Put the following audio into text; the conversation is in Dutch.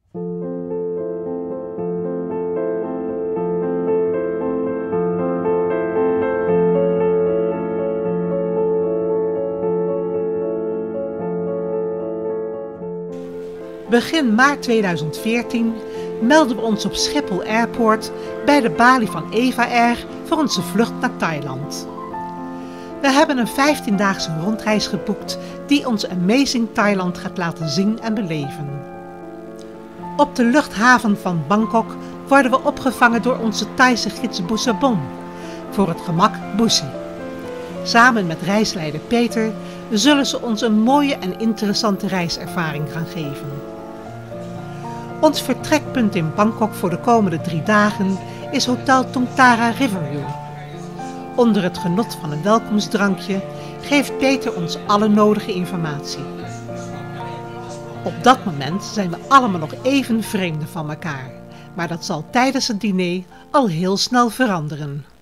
Begin maart 2014 melden we ons op Schiphol Airport bij de balie van Eva Air voor onze vlucht naar Thailand. We hebben een 15-daagse rondreis geboekt die ons Amazing Thailand gaat laten zien en beleven. Op de luchthaven van Bangkok worden we opgevangen door onze Thaise gids Busabon, voor het gemak Busi. Samen met reisleider Peter zullen ze ons een mooie en interessante reiservaring gaan geven. Ons vertrekpunt in Bangkok voor de komende 3 dagen is Hotel Tongtara Riverview. Onder het genot van een welkomstdrankje geeft Peter ons alle nodige informatie. Op dat moment zijn we allemaal nog even vreemden van elkaar, maar dat zal tijdens het diner al heel snel veranderen.